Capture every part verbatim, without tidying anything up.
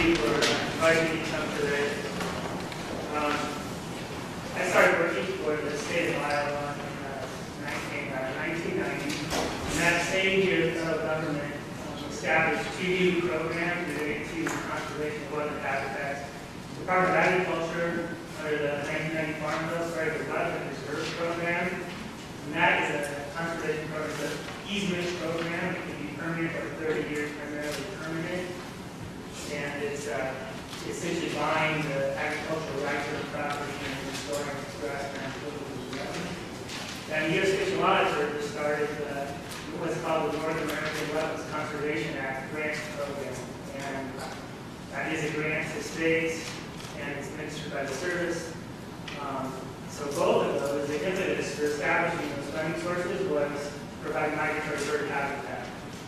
you for inviting me to come today. Um, I started working for the state of Iowa in uh, nineteen ninety. In that same year, the federal government um, established two new programs related to conservation of wetland habitats. The Department of Agriculture, under the nineteen ninety Farm Bill, started the Wetland Reserve Program. And that is a conservation program, it's an easement program. It can be permanent for thirty years, primarily permanent. And it's uh, essentially buying the agricultural rights of the property and restoring grasslands. And the U S Fish and Wildlife Service started uh, what's called the North American Wetlands Conservation Act grant program. And that is a grant to states, and it's administered by the service. Um, so both of those, the impetus for establishing those funding sources was to provide migratory bird habitat.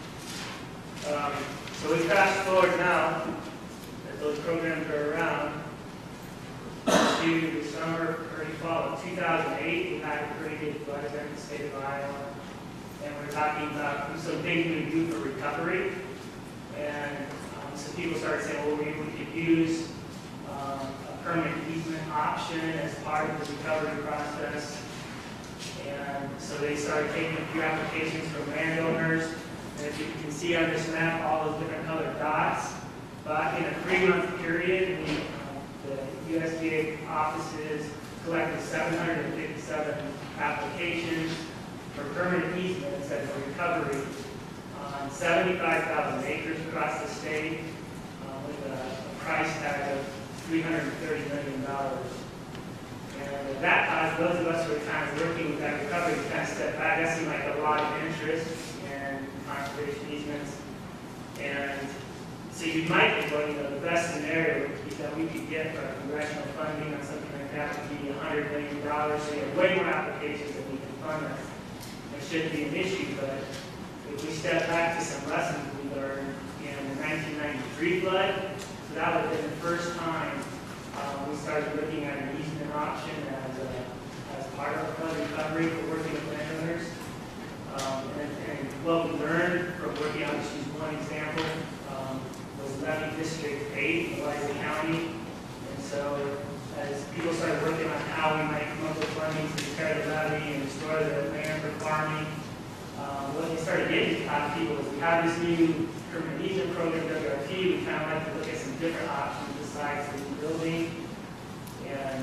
Um, so we fast forward now, as those programs are around, to the summer, early fall of two thousand eight. We had a pretty good flood event in the state of Iowa, and we're talking about some things we do for recovery. And um, some people started saying, well, we, we could use um, a permanent easement option as part of the recovery process. And so they started taking a few applications from landowners. And as you can see on this map, all those different colored dots. But in a three-month period, we, uh, the U S D A offices collected seven hundred fifty-seven applications for permanent easements and for recovery on seventy-five thousand acres across the state, uh, with a, a price tag of three hundred thirty million dollars. And at that time, those of us who were kind of working with that recovery kind of stepped back. That seemed like a lot of interest in conservation easements. And so you might think, well, you know, the best scenario that we could get for congressional funding on something like that would be one hundred million dollars. So you have way more applications than we can fund that. It shouldn't be an issue, but if we step back to some lessons we learned in the nineteen ninety-three flood, so that would have been the first time um, we started looking at an easement option as, a, as part of flood recovery for working with landowners. Um, and, and what we learned from working on, just use one example, um, was levy district eight in Eliza County. And so as people started working on how we might come up with funding to repair the levy and restore the land for farming, um, what they started getting out of people was we have this new permanent easement program, W R P. We kind of like to look at some different options besides the building. And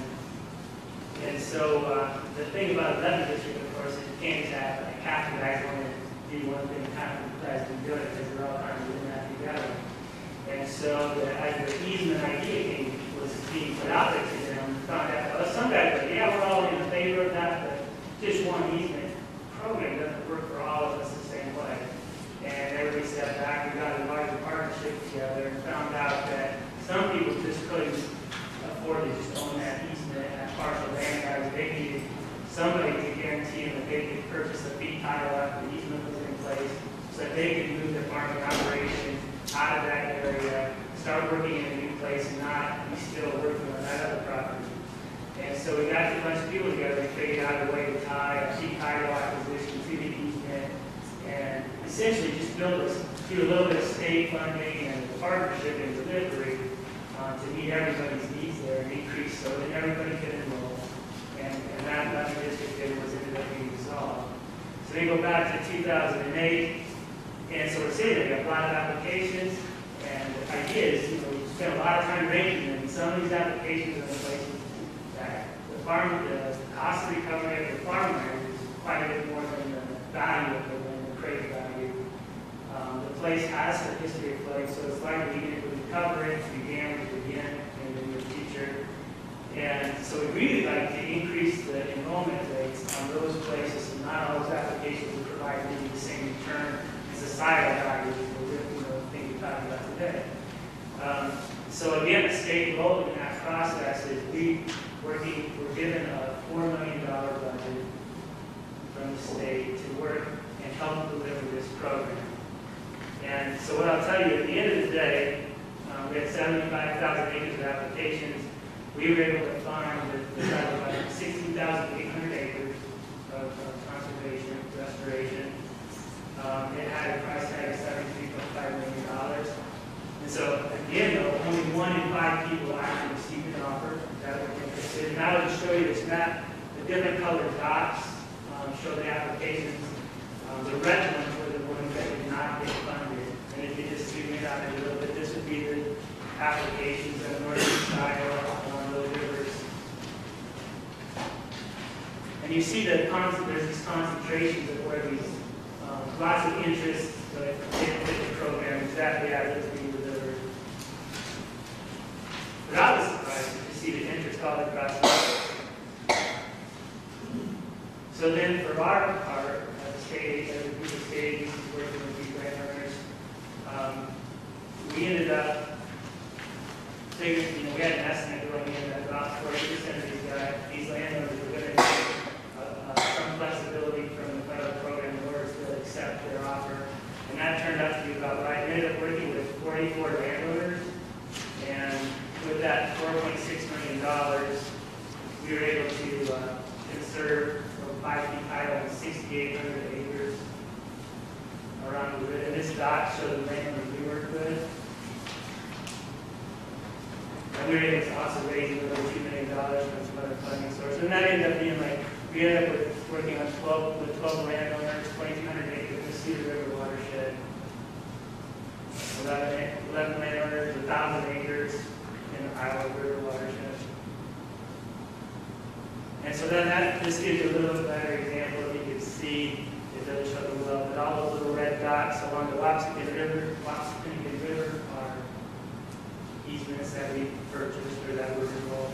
and so uh, the thing about a levy district, of course, is you can't just have like half the guys want to do one thing and half the guys do do it because they're all trying to do that together. And so the, as the easement idea came, was being put out there to them, we found out, well, some guys were like, yeah, we're all in favor of that, but just one easement program doesn't work for all of us the same way. And everybody stepped back, we got a larger partnership together and found out that some people just couldn't afford to just own that easement and that partial land area. They needed somebody to guarantee them that they could purchase a fee title after the easement was in place so that they could move their farming operation out of that area, start working in a new place and not be still working on that other property. And so we got a bunch of people together and figured out a way to tie a fee title acquisition to the easement and essentially just build us through a little bit of state funding and partnership and delivery uh, to meet everybody's needs there and increase so that everybody could enroll. And, and that levy district then was ended up being dissolved. So we go back to two thousand eight, and so we're sitting there, we have a lot of applications, and the idea is, you know, we spent a lot of time ranking them, and some of these applications are in places that the farm, the cost of recovery of the farmland is quite a bit more than the value of the land, the credit value. Um, the place has a history of flooding, so it's likely even if we recover it, we began to begin in the near future. And so we really like to increase the enrollment rates on those places, and not all those applications will provide maybe the same return as societal value for the you know, thing we talked about today. Um, so again, the state goal in that process is we working, we're given a four million dollar budget from the state to work and help deliver this program. And so what I'll tell you, at the end of the day, um, we had seventy-five thousand acres of applications. We were able to find the federal budget sixteen thousand eight hundred acres of, of conservation, restoration. Um, it had a price tag of seventy-three point five million dollars. And so, again, though, only show you this map. The different colored dots um, show the applications. Um, the red ones were the ones that did not get funded. And if you just zoom in on it a little bit, this would be the applications of northeast Iowa along those rivers. And you see the there's these concentrations of where these um, lots of interest, but they didn't fit the program exactly as it's being delivered. But I was surprised to see the interest all across the board. So then for our part, as a state, as a group of state agencies working with these landowners, um, we ended up figuring, you know, we had an estimate going in that about forty percent of these guys, these landowners were going to get uh, uh, some flexibility from the federal program in order to accept their offer. And that turned out to be about right. We ended up working with forty-four landowners, and with that four point six million dollars, we were able to uh, conserve from five feet title and sixty-eight hundred acres around the grid. And this dot showed the landowners we worked with. And we were able to also raise another two million dollars from some other funding source. And that ended up being like, we ended up with working on twelve, with twelve landowners, twenty-two hundred acres in the Cedar River watershed. eleven, eleven landowners, one thousand acres in the Iowa River watershed. And so then that, this gives you a little bit better example. If you can see, it doesn't show the well, but all those little red dots along the Wapsican River, Wapsican River are easements that we purchased or that were involved.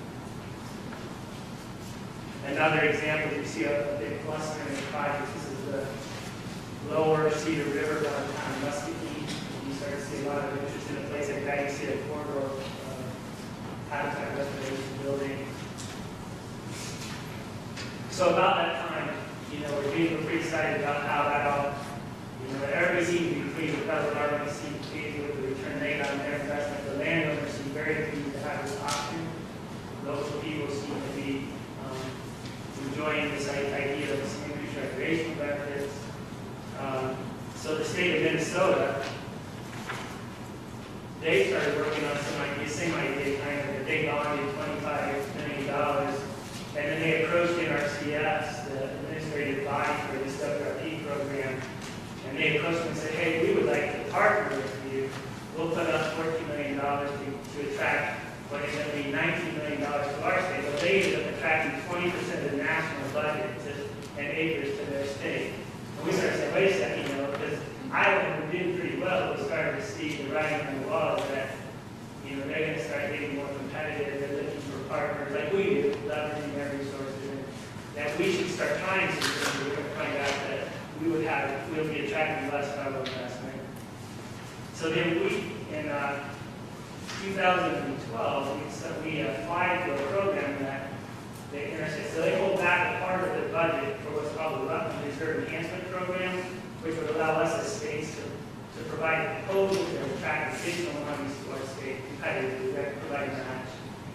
Another example, you see a, a big cluster in the project. This is the lower Cedar River downtown Muscatine. You start to see a lot of interest in a place like that. You see a corridor uh, habitat restoration building. So about that time, you know, we're being pretty excited about how that all, you know, everybody seemed to be pleased. The federal government seemed pleased with the return they got on their investment. The landowners seem very pleased to have this option. Local people seem to be um, enjoying this idea of some increased recreational benefits. Um, so the state of Minnesota, they started working on some ideas, same idea, kind of a big bond of twenty-five million dollars. And then they approached N R C S, the administrative body for this W R P program, and they approached them and said, hey, we would like to partner with you. We'll put up fourteen million dollars to, to attract what is going to be nineteen million dollars to our state. But they ended up attracting twenty percent of the national budget to, and acres to their state. And we started saying, wait a second, you know, because Iowa had been doing pretty well. We started to see the writing on the wall that, you know, they're going to start getting more competitive. They're looking for partners like we do, leveraging their resources. And that we should start trying to, because we're going to find out that we would have, we'll be attracting less federal investment. So then we, in uh, two thousand twelve, we, so we applied for a program that they interstate. So they hold back a part of the budget for what's called the Rutland Reserve Enhancement Program, which would allow us as states to, to provide proposals and attract additional monies to our state competitively, that provide match.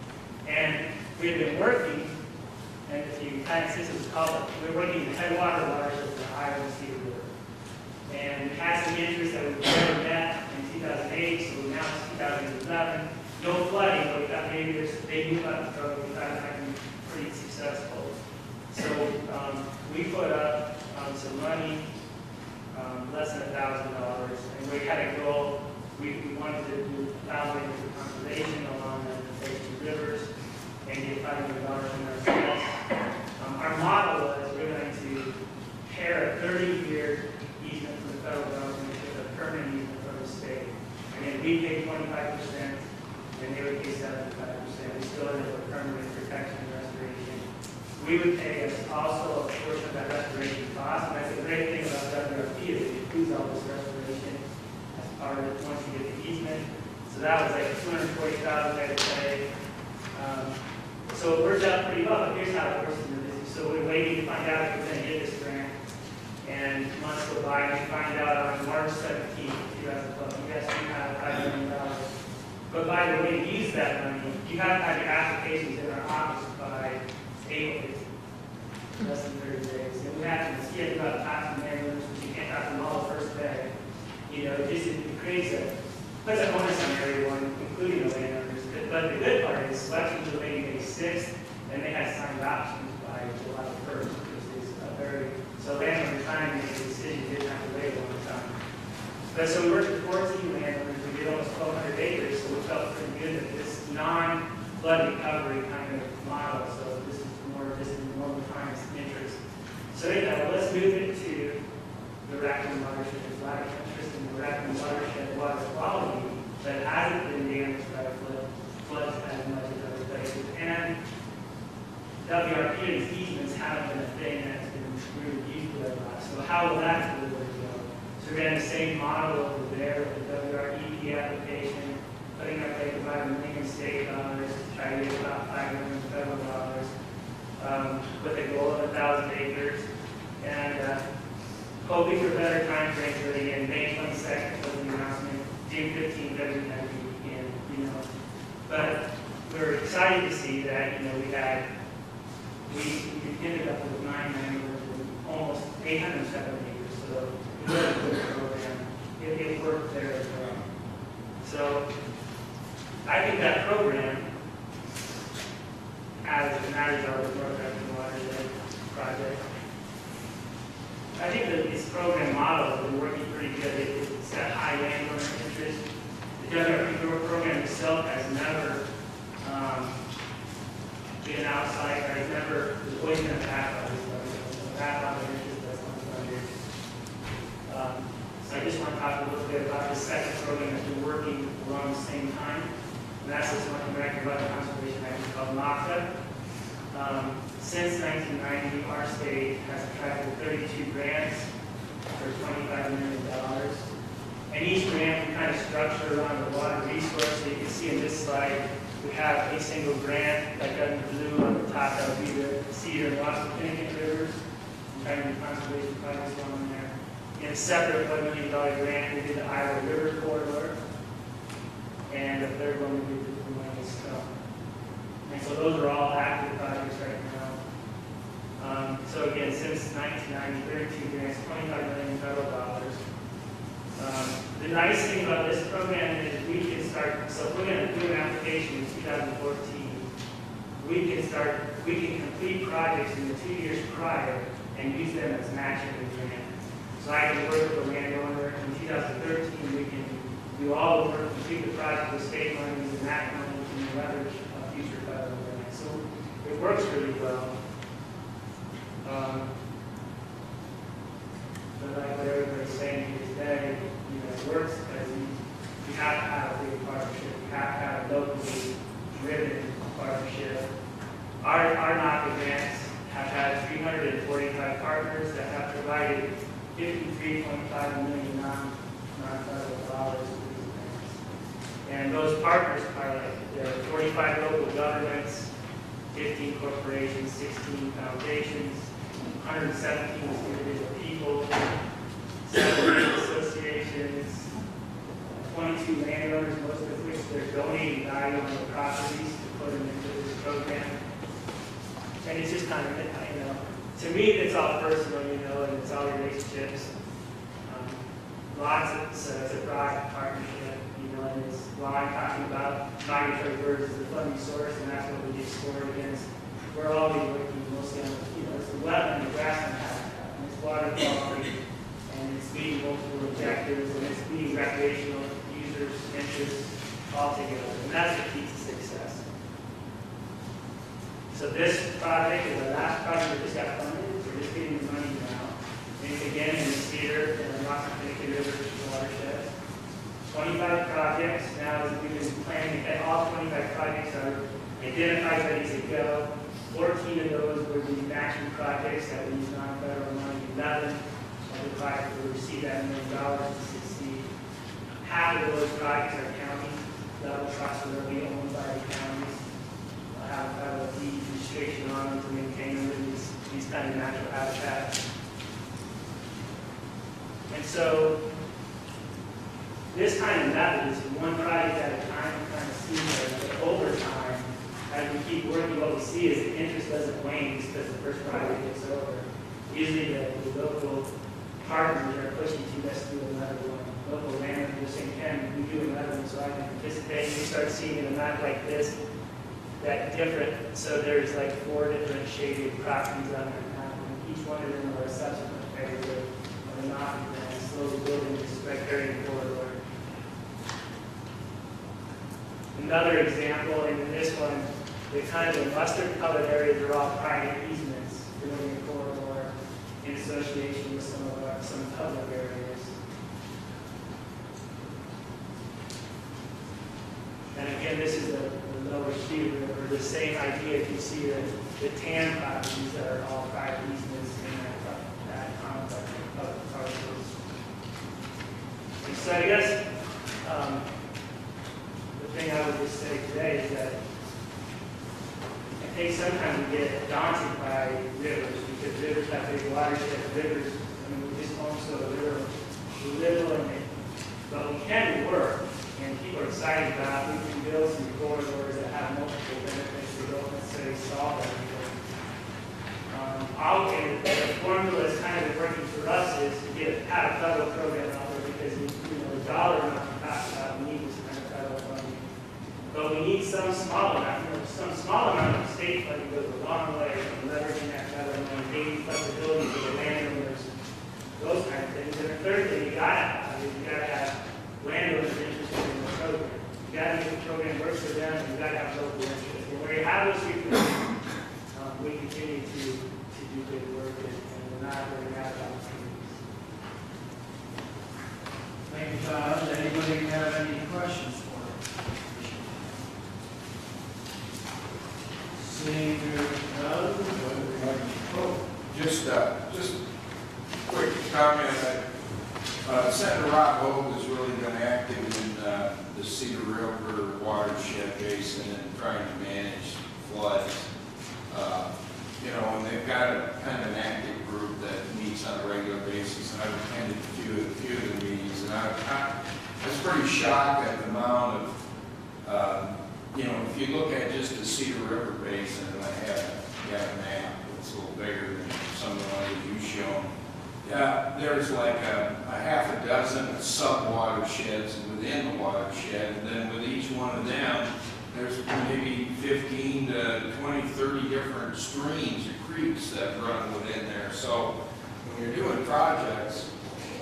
And we had been working, and if you kind of see this is called, we were working in the headwater waters of the Iowa Cedar River. And we had some interest that we never met in two thousand eight, so now it's two thousand eleven. No flooding, but we thought maybe there's a baby flood program. We thought it might be pretty successful. So um, we put up um, some money, um, less than a thousand dollars, and we had a goal. We, we wanted to do a thousand acres of conservation along the two rivers and get five hundred dollars in our sales. Um, our model was we're going to pair a thirty-year easement from the federal government with a permanent easement from the state. And then we pay twenty-five percent, and they would pay seventy-five percent. We still end up with permanent protection and restoration. We would pay us also a portion of that restoration cost, and that's the great thing about W R P is it includes all this restoration as part of it once you get the easement. So that was like two hundred forty thousand dollars I would say. Um, so it worked out pretty well. But here's how it works in the business. So we're waiting to find out if we're going to get this grant. And months go by, and we find out on March seventeenth, two thousand twelve, yes, we have five million dollars. But by the way, to use that money, you have to have your applications in our office by April fifteenth, less than thirty days. And we have to skip about half the members, which you can't have them all the first day. You know, it just it creates a, puts a bonus on everyone, including the landowners. But the good part is selections are waiting May sixth, and they had signed options by July first, which is a very, so landowners trying to make a decision, didn't have to wait a long time. But so we worked with fourteen landowners, we did almost twelve hundred acres, so we felt pretty good that this non-flood recovery kind of model, so this is more just in normal times interest. So anyhow, let's move it to the Raccoon watershed. There's a lot of interest in the Raccoon watershed water quality that hasn't been damaged by flood, floods as much as other places. And W R P and easements haven't been a thing that's been really used a lot. So how will that deliver go? So we're getting the same model over there with the W R E P application, putting up like about a million state dollars, try to get about five million federal dollars, um, with a goal of a thousand acres. And uh, hoping for better time frames, but again, May twenty-second was the announcement, June fifteenth, doesn't have to be in, you know. But we're excited to see that, you know, we had, we, we ended up with nine members and almost eight hundred seven acres, so it was a good program. It, it worked there as well. So I think that program, as the matters are with North Raccoon Watershed project, I think that this program model has been working pretty good. It, it's got high landowner interest. The W R P program itself has never um, been outside, or has never, there's always been a path on this level. So that lot of interest that's unfunded. Um, so I just want to talk a little bit about the second program that's been working around the same time. And that's this North American Wetland Conservation Act called NACA. Um, since nineteen ninety, our state has attracted thirty-two grants for twenty-five million dollars. And each grant we kind of structure around the water resource. So you can see in this slide, we have a single grant, like in blue on the top, that would be the Cedar and Wassapenagon rivers, and kind of the conservation projects on there. In a separate one million dollar grant, we did the Iowa River Corridor. And the third one we did the Blue Mountain Stone. And so those are all active projects right now. Um, so again, since nineteen ninety, thirty-two grants, twenty-five million federal dollars. Um, the nice thing about this program is we can start, so if we're going to do an application in two thousand fourteen, we can start, we can complete projects in the two years prior and use them as matching grant. So I can work with the landowner in two thousand thirteen, we can do all the work, complete the project with state monies, and that money can leverage a future federal grant. So it works really well. Um, but like what everybody's saying here today, you know, it works because you, you have to have a big partnership. You have to have a locally driven partnership. Our, our NACA grants have had three hundred forty-five partners that have provided fifty-three point five million non, non-federal dollars. And those partners are like there are forty-five local governments, fifteen corporations, sixteen foundations, one hundred seventeen individual people, seven associations, twenty-two landowners, most of which they're donating value on the properties to put them into this program. And it's just kind of, you know, to me it's all personal, you know, and it's all relationships. Um, lots of, so it's a broad partnership. And it's, well, I'm talking about migratory birds as the funding source, and that's what we get scored against. We're always working mostly on, you know, it's the wetland and grassland habitat, and it's water quality, and it's meeting multiple objectives, and it's meeting recreational users' interests all together, and that's the key to success. So this project is the last project that just got funded. We're just getting the money now. And it's again in the Cedar and the Wassapenagon River watershed. twenty-five projects. Now, as we've been planning, and all twenty-five projects are identified ready to go. fourteen of those were the matching projects that we use non-federal money. eleven of the projects will receive that million dollars to succeed. Half of those projects are county level trusts that will be owned by the counties. They'll have federal deed restriction on them to maintain them in these, these kind of natural habitats. And so, this kind of method is one project at a time, kind of see that over time, as we keep working, what we see is the interest doesn't wane just because the first project gets over. Usually the, the local partners are pushing to let's do another one. Local landlords are saying, Ken, we do another one so I can participate. You start seeing a map like this, that different, so there's like four different shaded properties on the map, and each one of them are a subsequent phase of of an office and slowly building this riparian corridor. Another example, and in this one, the kind of the mustard colored areas are all private easements building a corridor in association with some of our, some public areas. And again, this is the, the lower sheet river, the same idea. If you see the, the tan properties that are all private easements in that, that complex of public parcels. And so I guess um, the thing I would just say today is that I think sometimes we get daunted by rivers because rivers have big watersheds. Rivers, I mean, we just own so little, little in it, but we can work. And people are excited about it. We can build some corridors that have multiple benefits that don't necessarily solve everything. Um, I'll, and the formula is kind of working for us is to get have a federal program out there because you know the dollar amount we talk about we need this kind of federal funding. But we need some small amount, you know, some small amount of state funding goes a long way from leveraging that federal money, gaining flexibility for the landowners, those kind of things. And the third thing you gotta have is you gotta have landowners interested in the program. You got to make the program work for them, and you got to have local interest. And where you have those three things, um, we continue to, to do good work, and, and we're not running out of opportunities. Thank you, Todd. Does anybody have any questions for us? Seeing none, Oh, just, uh, just quick comment. I, Uh, Senator Rob Hogue has really been active in uh, the Cedar River watershed basin and trying to manage floods. Uh, you know, and they've got a kind of an active group that meets on a regular basis, and I've attended a few, a few of the meetings, and I, I was pretty shocked at the amount of, uh, you know, if you look at just the Cedar River basin, and I have got a map that's a little bigger than some of the ones that you've shown. Yeah, there's like a, a half a dozen sub-watersheds within the watershed, and then with each one of them, there's maybe fifteen to twenty, thirty different streams or creeks that run within there. So when you're doing projects,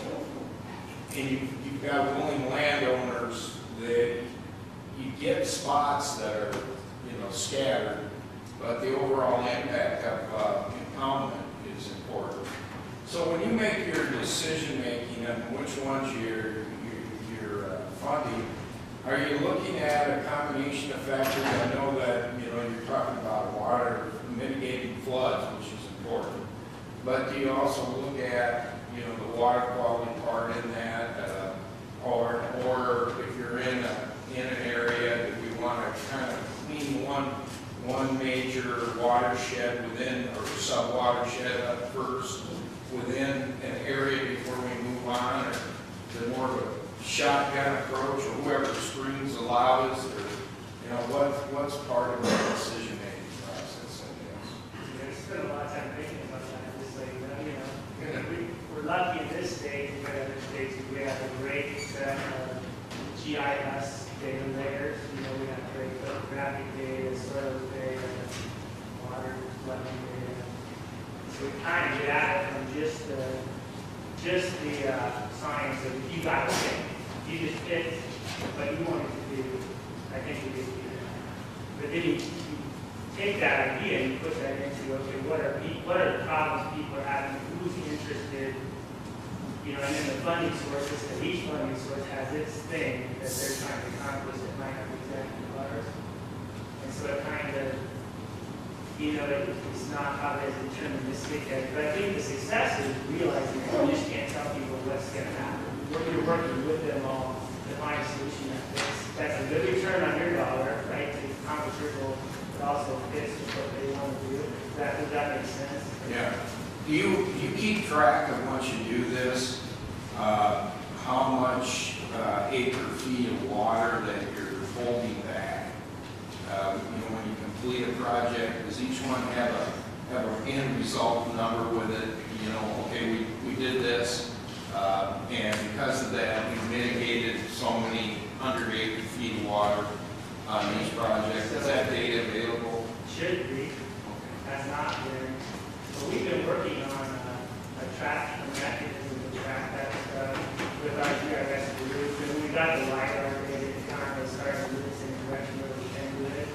and you, you've got willing landowners, that you get spots that are, you know, scattered, but the overall impact of uh, impoundment is important. So when you make your decision making on which ones you're, you're, you're uh, funding, are you looking at a combination of factors? I know that, you know, you're talking about water mitigating floods, which is important, but do you also look at, you know, the water quality part in that, uh, or, or if you're in a, in an area that we want to kind of clean one, one major watershed within, or sub-watershed up first, within an area before we move on, or is it more of a shotgun approach, or whoever streams allows, or, you know, what, what's part of the decision-making process, I guess? Yeah, I spent a lot of time thinking about that, just like, you know, we, we're lucky in this state, compared to other states, we have a great set of G I S data layers. You know, we have great topographic data, soil data, water flooding data. So we kind of get at it from just the, just the uh, science of if you got to pick, you just pick what you wanted to do. I think we did do that. But then you, you take that idea and you put that into, okay, what are people, what are the problems people are having? Who's interested? You know, and then the funding sources, and each funding source has its thing that they're trying to accomplish that might not be exactly ours. And so it kind of, you know, it, it's not how they determine the success. But I think the success is realizing that you just can't tell people what's going to happen. We're working with them all to find a solution that fits. That's a good return on your dollar, right, to accomplish your goal, but also fits with what they want to do. Does that, does that make sense? Yeah. Do you, do you keep track of, once you do this, uh, how much uh, acre feet of water that you're holding back? Uh, you know, when you complete a project, does each one have a have an end result number with it? You know, okay, we, we did this, uh, and because of that, we mitigated so many hundred acre feet of water. on these projects? Is that data available? Should be, has not been. But we've been working on uh, a tracking mechanism to track that stuff with our G I S group. And we got the LiDAR data to kind of start moving in the direction where we can do it.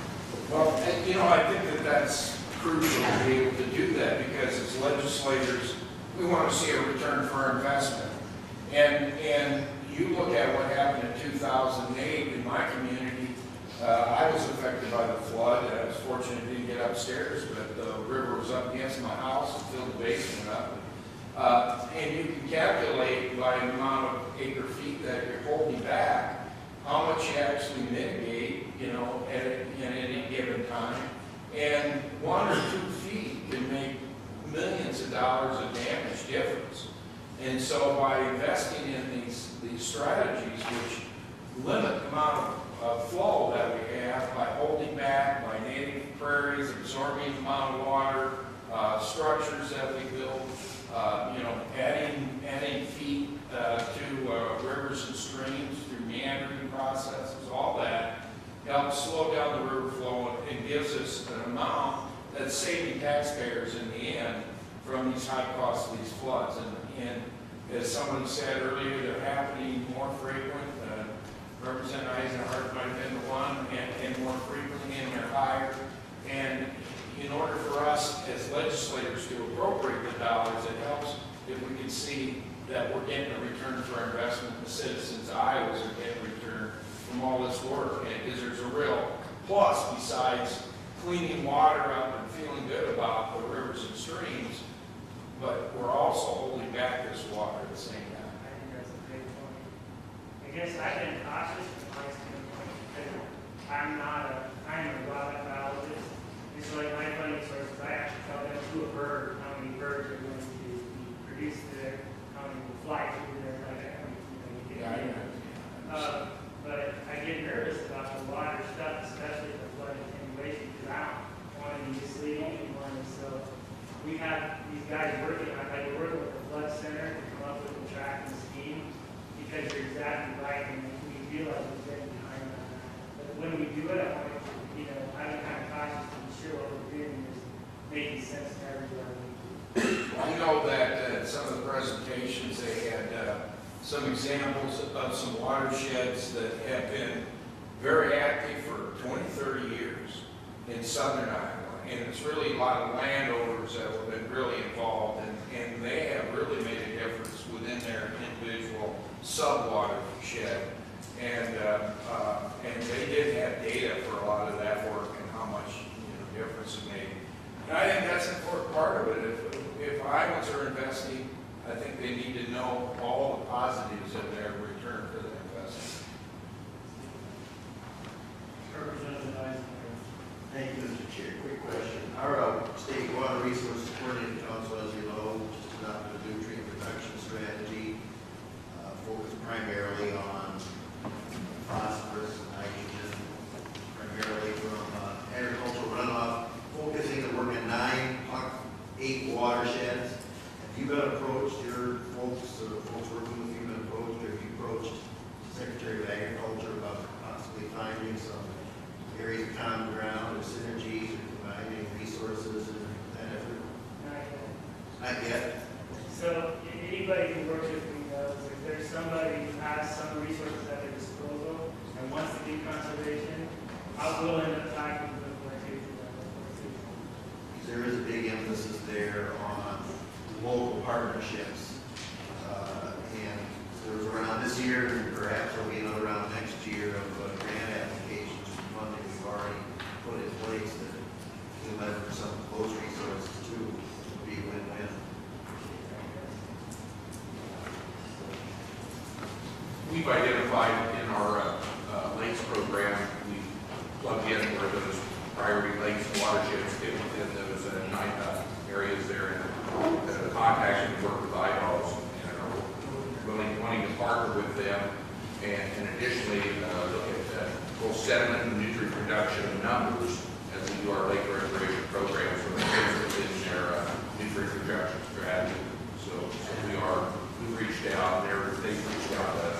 Well, and, you know, I think that that's crucial to be able to do that, because as legislators, we want to see a return for our investment. And, and you look at what happened in two thousand eight in my community. Uh, I was affected by the flood. I was fortunate I didn't get upstairs, but the river was up against my house and filled the basement up. Uh, and you can calculate by the amount of acre feet that you're holding back, how much you actually mitigate, you know, at, at any given time. And one or two feet can make millions of dollars of damage difference. And so by investing in these, these strategies, which limit the amount of of flow that we have by holding back, by native prairies, absorbing the amount of water, uh, structures that we build, uh, you know, adding, adding feet uh, to uh, rivers and streams through meandering processes, all that helps slow down the river flow and gives us an amount that's saving taxpayers in the end from these high costs of these floods. And, and as someone said earlier, they're happening more frequent. Uh, Representative Eisenhart might have been the one, and, and more frequently, and they're higher. And in order for us as legislators to appropriate the dollars, it helps if we can see that we're getting a return for our investment. The citizens of Iowa are getting a return from all this work, because there's a real plus besides cleaning water up and feeling good about the rivers and streams, but we're also holding back this water at the same time. I think that's a great point. I guess I've been cautious from my standpoint because I'm not a, I'm a wildlife biologist. And so like my funding sources, I actually tell them to a bird how many birds are going to be produced there, how many will fly through there, like that. You know, you get Yeah, I it. know. Uh, but I get nervous about the water stuff, especially the flood attenuation, because I don't want to be misleading anyone. And so we have these guys working on, like we're working with the flood center to come up with a tracking scheme, because you're exactly right, and we realize we're getting behind on that. But when we do it, I want to, you know, I'm kind of cautious to be sure what we're doing is making sense to everybody. I know that uh, some of the presentations, they had uh, some examples of some watersheds that have been very active for twenty, thirty years in southern Iowa. And it's really a lot of landowners that have been really involved, and, and they have really made a difference within their individual sub-watershed. And, uh, uh, and they did have data for a lot of that work and how much, you know, difference it made. And I think that's an important part of it. If, if Iowans are investing, I think they need to know all the positives of their return for their investment. Representative Eisenhower. Thank you, Mister Chair. Quick question. Our uh, state water resources coordinating council, as you know, just adopted a nutrient reduction strategy, uh, focused primarily on phosphorus and nitrogen, primarily from uh, agricultural runoff, focusing to work in nine, eight watersheds. Have you been approached, your folks, or folks working with you, been approached, or have you approached Secretary of Agriculture about possibly finding some areas of common ground or synergies or combining resources and that effort? Not yet. Not yet. So anybody who works with me knows if there's somebody who has some resources at their disposal and wants to do conservation, I will end up talking to them for a Because there is a big emphasis there on local partnerships. Uh, and there was a round this year, and perhaps there'll be another round next year of uh, grant applications and funding we've already put in place that will leverage some of those resources too. It'll be a win-win. We've identified in our uh, uh, lakes program, we plug in where those priority lakes and watersheds fit within those uh, nine uh, areas there, and uh, contact and work with I D A Os, and are really wanting to partner with them, and, and additionally uh, look at uh, both sediment and nutrient reduction numbers as we do our lake restoration program, so it fits within their uh, nutrient reduction strategy. So, so we are, we've reached out, and they're- they've reached out to us